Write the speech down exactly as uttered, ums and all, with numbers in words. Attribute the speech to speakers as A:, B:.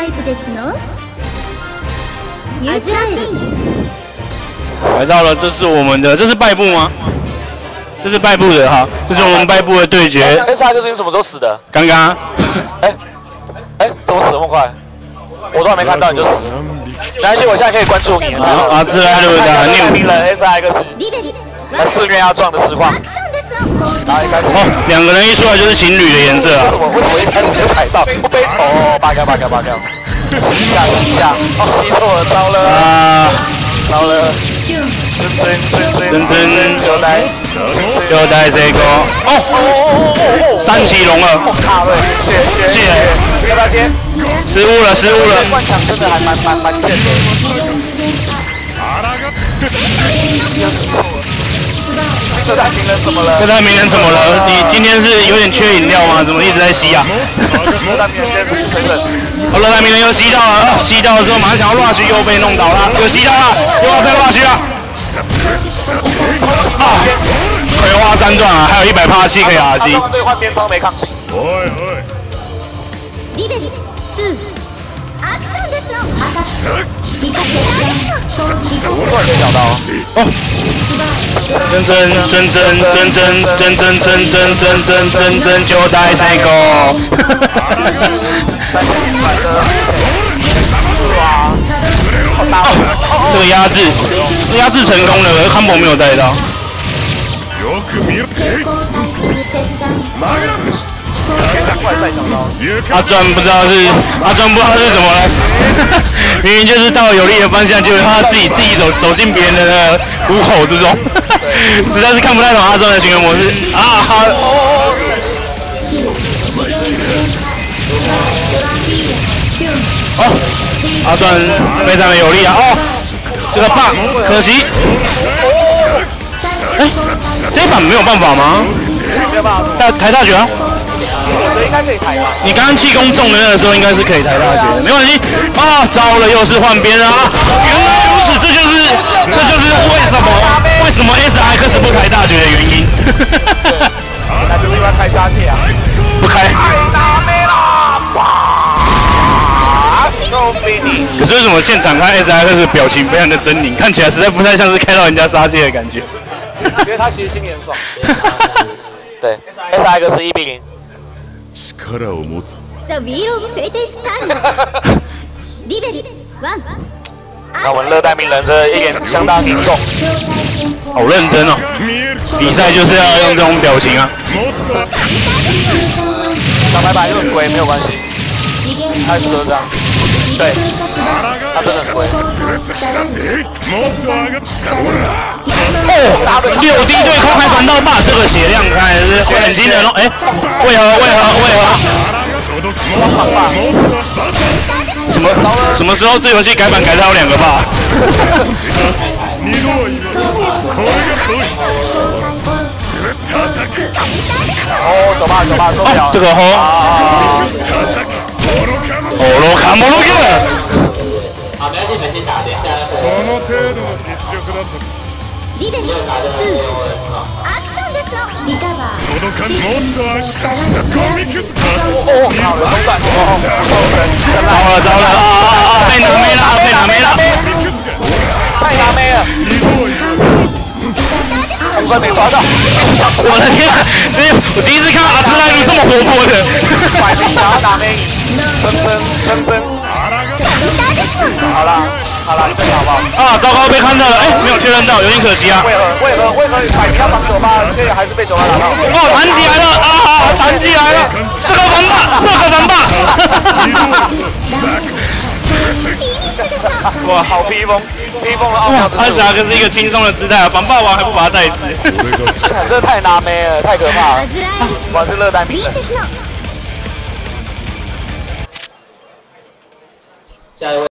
A: 来到了，这是我们的，这是败部吗？这是败部的哈，这是我们败部的对决。
B: 哎，是他就是你什么时候死的？
A: 刚刚。
B: 哎哎，怎么死那么快？我都还没看到你就死了。没关系，我现在可以关注你了。
A: 啊，自然对的，
B: 你有名人 S I X， 那四面要撞的实况。然后一开始，
A: 哦，两个人一出来就是情侣的颜色啊。
B: 为什么？为什么一开始就踩到？不飞哦，八掉八掉八掉，洗一下洗一下，哦，洗错了，糟了啊，糟了。真真真真真就来，
A: 就来这个哦，三奇龙了，
B: 卡了，血血血，要不要接？
A: 失误了，失误了。
B: 灌场真的还蛮蛮蛮贱的。洗洗错了。这台名人怎么了？
A: 这台名人怎么了？你今天是有点缺饮料吗？怎么一直在吸啊？
B: 这台名人今天失去水准。
A: 好了，这台名人又吸到了，吸到了之后马上想要乱虚，又被弄倒了，又吸到了，又要再乱虚了。啊！葵花三段啊，还有一百趴气可以打击。
B: 对换边窗没抗性。突然间想到
A: 哦，真真真真真真真真真真真真真真就带三个。
B: 三千一百个，哇！
A: 这个压制，这个压制成功了，可是康博没有带到。阿专不知道是阿专不知道是怎么了，明明就是到有利的方向，结果他自己自己走走进别人的那个虎口之中，实在是看不太懂阿专的行为模式啊！哈哦，阿专非常的有力啊！哦，这个棒可惜。哎，这一版没有办法吗？
B: 没有办法。
A: 大抬大绝啊！
B: 我觉得应该可以抬吧。
A: 你刚刚气功中的那个时候，应该是可以抬大绝的，没关系。啊，糟了，又是换边了啊！原来如此，这就是这就是为什么为什么 S I X 不抬大绝的原因。
B: 那就是因为开沙蟹啊。
A: 不开。
B: 太大妹了！哇 ！So finish。
A: 可是为什么现场看 S I X 表情非常的狰狞，看起来实在不太像是开到人家杀戒的感觉。
B: 因为他其实心里很爽。对 ，S I X 是一比零。那我们热带鸣人这一脸相当凝重，
A: 好认真哦！比赛就是要用这种表情啊。
B: 小白白又很贵，没有关系，他是都这样。对，他真的很贵。
A: 哦，六 D 对空还反倒把这个血量看是很惊人哦！哎，为何为何为何？
B: 双防吧？
A: 什么什么时候这游戏改版改到有两个吧？
B: 哦，走吧走吧，受不了。
A: 这个吼！哦，罗卡莫罗克。
C: 好，没关系，你们先打，等一下再说。リベリツーアクションですよリカバー
B: 哦，好了，中断，哦，不收身，
A: 糟了糟了啊啊啊！被拿没了，被拿没了，
B: 太拿没了，中断没抓到，
A: 我的天啊！没有，我第一次看到阿兹赖路这么活泼的。
B: 百名想要拿没赢，真真真真。好啦好啦，这个好不好？
A: 啊，糟糕，被看到了，哎，没有确认到，有点可惜啊。
B: 为何为何为何百名要防九八，却还是被九八打到？
A: 哦，弹起来了啊！弹起来了，这个防霸，这个防霸。
B: 哇，好披风，披风的奥妙之处。
A: S R 可是一个轻松的姿态啊，防霸王还不把他带死。
B: 这太拿妹了，太可怕了。果然是热带鸣人。
C: 下一位。